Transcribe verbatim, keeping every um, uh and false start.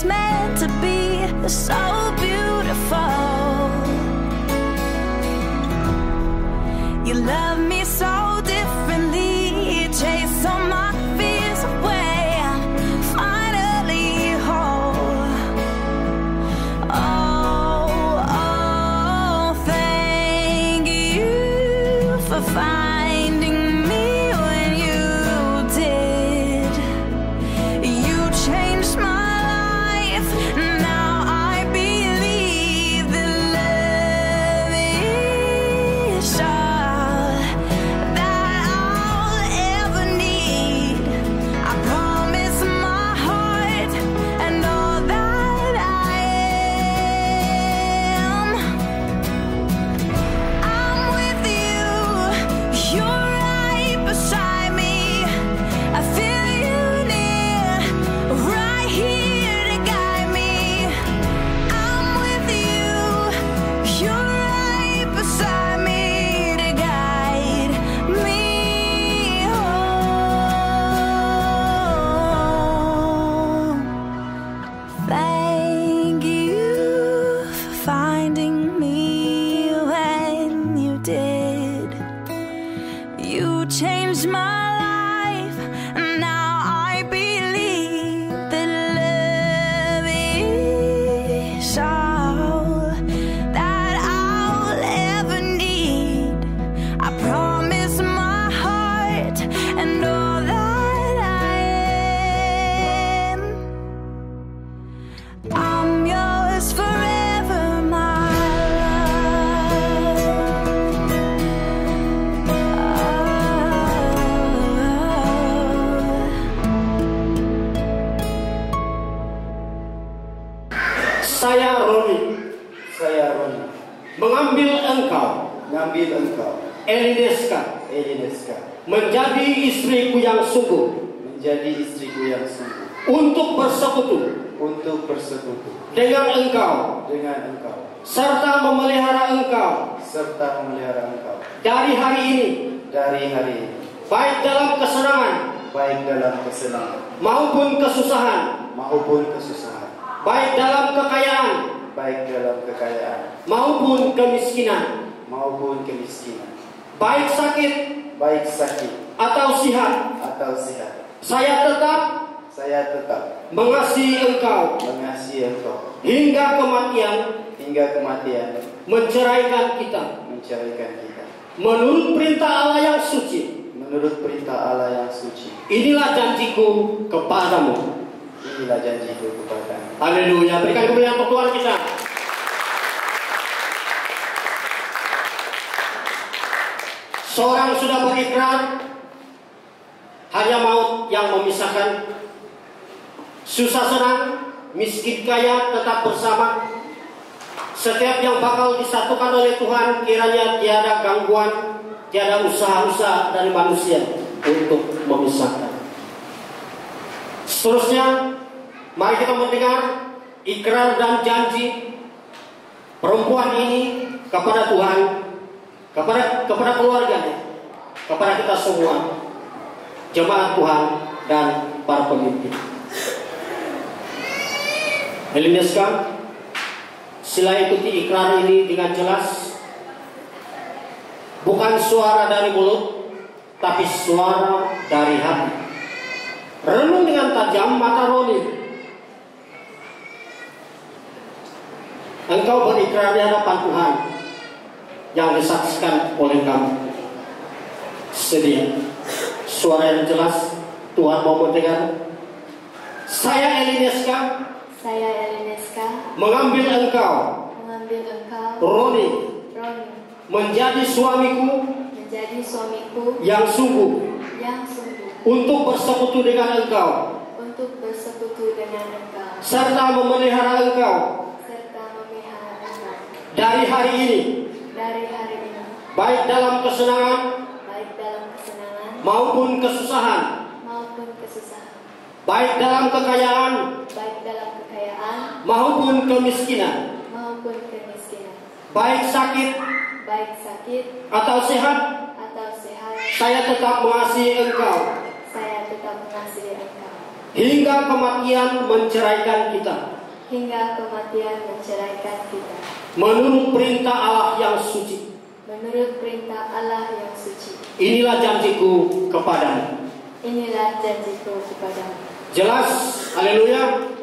meant to be so beautiful. You love me so differently, chase all my fears away, finally whole. Oh, oh, thank you for finding me when you did. You changed my life, now I believe that love is all that I'll ever need. I promise my heart and all that I am. I'm with you, you're right beside me. I feel you near, right here to guide me. I'm with you, you're right beside me to guide me home. Thank you for finding me when you did. You changed my life, and now I believe that love is all that I'll ever need. I promise my heart and all that I am. I'm yours forever, my Saya Roni, Saya Roni, mengambil engkau, ngambil engkau, Elineska, Elineska, menjadi istriku yang sungguh, menjadi istriku yang sungguh, untuk bersekutu untuk bersekutu dengan engkau, dengan engkau, serta memelihara engkau serta memelihara engkau dari hari ini, dari hari ini, baik dalam kesenangan baik dalam kesenangan maupun kesusahan, maupun kesusahan, baik dalam kekayaan baik dalam kekayaan maupun kemiskinan, maupun kemiskinan, baik sakit baik sakit atau sehat. atau sehat. Saya tetap Saya tetap mengasihi engkau mengasihi engkau hingga kematian hingga kematian menceraikan kita, menceraikan kita, menurut perintah Allah yang suci. menurut perintah Allah yang suci. Inilah janjiku kepadamu. Inilah janjiku kepadamu. Haleluya. Berikan kemuliaan untuk Tuhan kita. Seorang sudah berikrar, hanya maut yang memisahkan. Susah senang, miskin kaya tetap bersama. Setiap yang bakal disatukan oleh Tuhan, kiranya tiada gangguan, tiada usaha-usaha dari manusia untuk memisahkan. Seterusnya, mari kita mendengar ikrar dan janji perempuan ini kepada Tuhan, kepada kepada keluarganya, kepada kita semua, jemaat Tuhan dan para pemimpin. Elineska, sila ikuti ikrar ini dengan jelas. Bukan suara dari mulut, tapi suara dari hati. Renung dengan tajam mata Roni. Engkau berikrar di hadapan Tuhan yang disaksikan oleh kamu. Sedia. Suara yang jelas, Tuhan mau mendengar. Saya Elineska, Saya Elineska mengambil engkau, mengambil engkau, Roni, Roni, menjadi suamiku menjadi suamiku yang sungguh yang sungguh untuk bersekutu dengan engkau, untuk bersekutu dengan engkau, serta memelihara engkau serta memelihara engkau dari hari ini, dari hari ini, baik dalam kesenangan baik dalam kesenangan maupun kesusahan, maupun kesusahan, baik dalam kekayaan baik dalam kekayaan maupun kemiskinan, maupun kemiskinan, baik sakit baik sakit atau sehat. atau sehat. Saya tetap mengasihi engkau Saya tetap mengasihi engkau hingga kematian menceraikan kita. hingga kematian menceraikan kita. Menurut perintah Allah yang suci. Menurut perintah Allah yang suci. Inilah janjiku kepadamu. Inilah janjiku kepadamu. Jelas, haleluya.